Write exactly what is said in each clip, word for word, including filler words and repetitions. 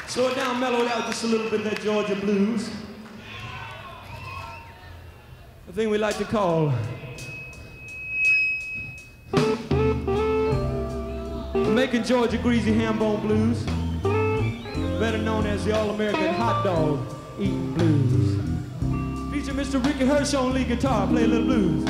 Slow it down, mellow it out just a little bit of that Georgia blues. A thing we like to call the Macon, Georgia Greasy Hambone Blues, better known as the All-American Hot Dog Eating Blues. Feature Mister Ricky Hirsch on lead guitar, play a little blues.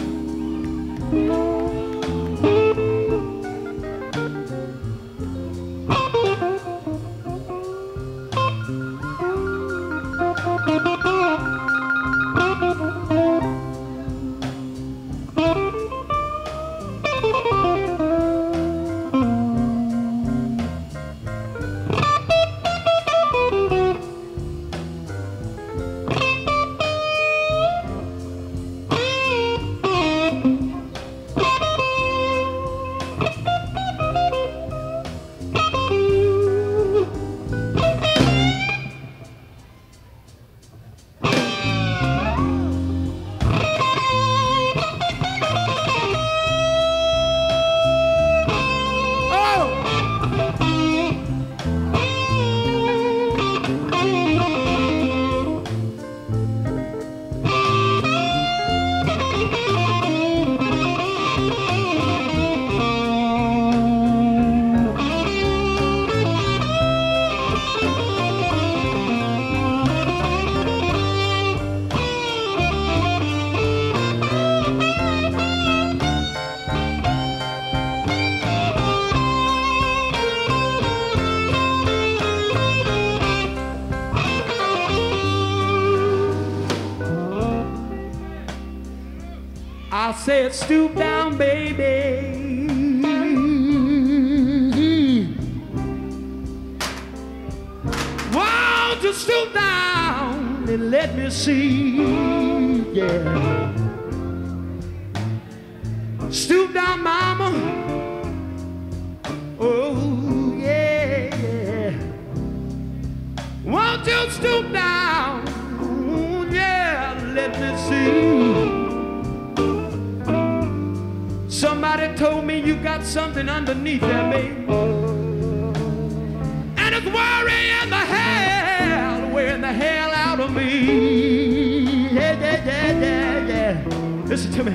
I said, stoop down, baby. Won't you stoop down and let me see? Yeah. Stoop down, mama. Oh, yeah, yeah. Won't you stoop down? Yeah, let me see. Somebody told me you got something underneath there, baby. And it's worrying the hell, wearing the hell out of me. Yeah, yeah, yeah, yeah, yeah. Listen to me.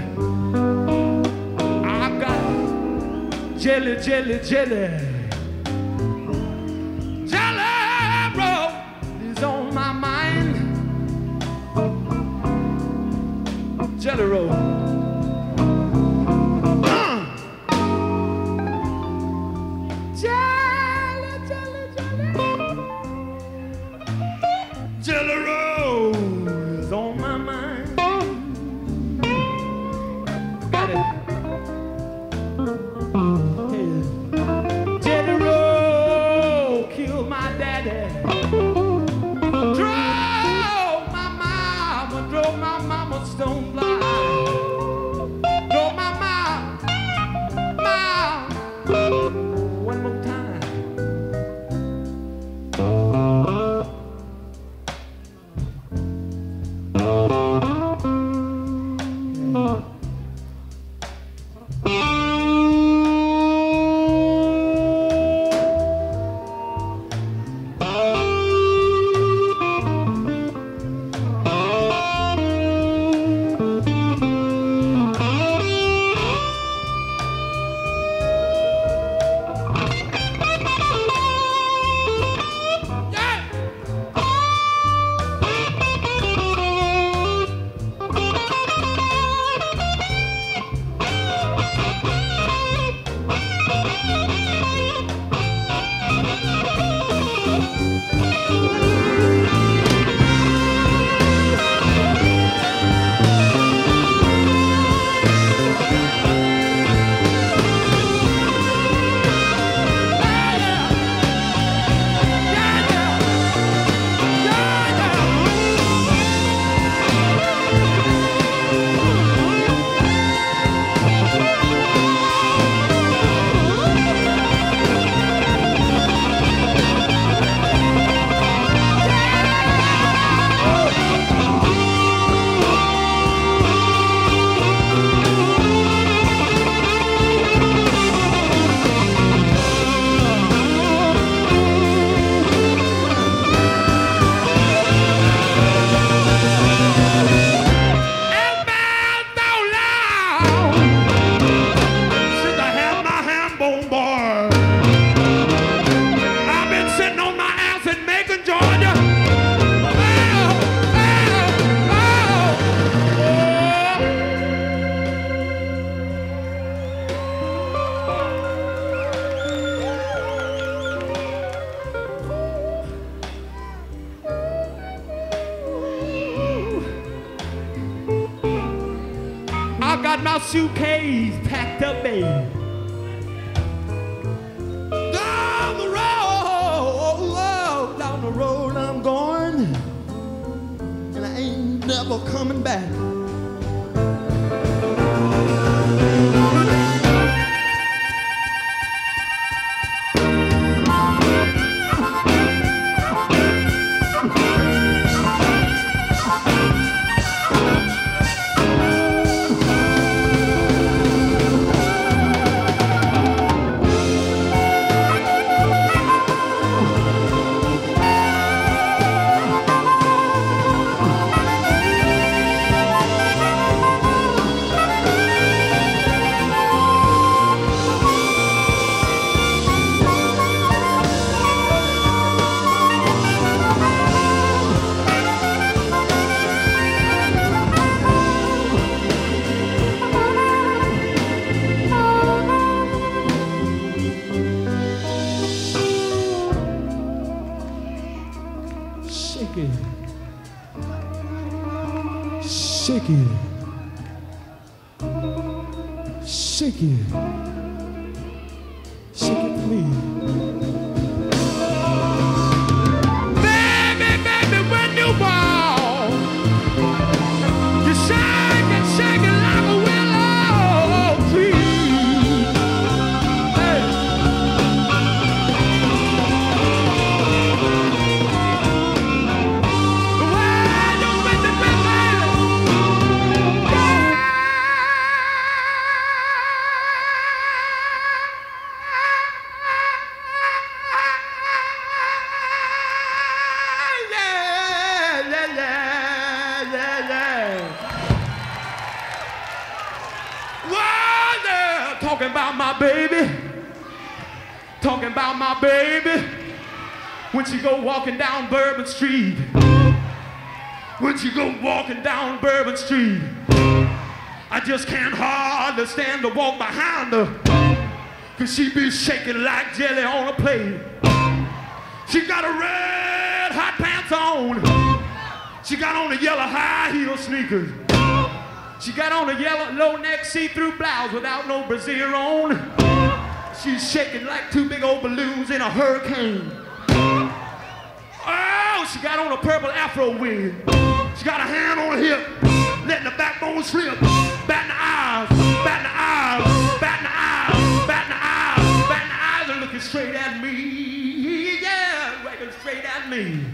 I got jelly, jelly, jelly. Jelly roll is on my mind. Jelly roll. Jelly roll is on my mind. Got it. Hey. got my suitcase packed up, baby. Down the road, down the road I'm going, and I ain't never coming back. Shake it. Shake it. Shake it. Shake it, please. Baby, baby, when you walk, you shake it, shake it like a willow tree. Hey. Talking about my baby, talking about my baby, when she go walking down Bourbon Street, when she go walking down Bourbon Street, I just can't hardly stand to walk behind her, cause she be shaking like jelly on a plate. She got a red hot pants on, she got on the yellow high heel sneakers. She got on a yellow low-neck see-through blouse without no brassiere on. She's shaking like two big old balloons in a hurricane. Oh, she got on a purple afro wig. She got a hand on her hip, letting the backbone slip. Batting the eyes, batting the eyes, batting the eyes, batting the eyes, batting the eyes, and looking straight at me. Yeah, looking straight at me.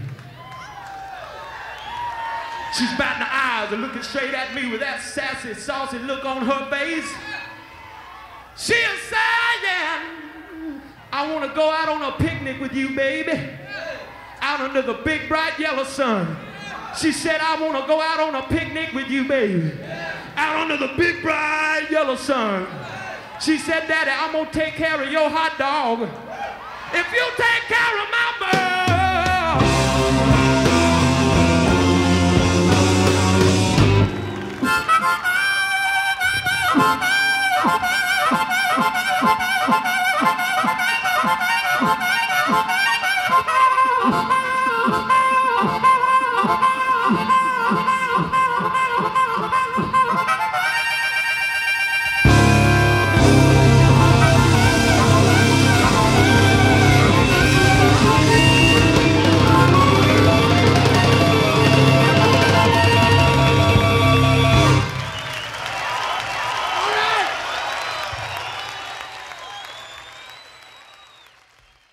She's batting the eyes and looking straight at me with that sassy, saucy look on her face. She's saying, I want to go out on a picnic with you, baby. Out under the big, bright yellow sun. She said, I want to go out on a picnic with you, baby. Out under the big, bright yellow sun. She said, Daddy, I'm going to take care of your hot dog if you take care of my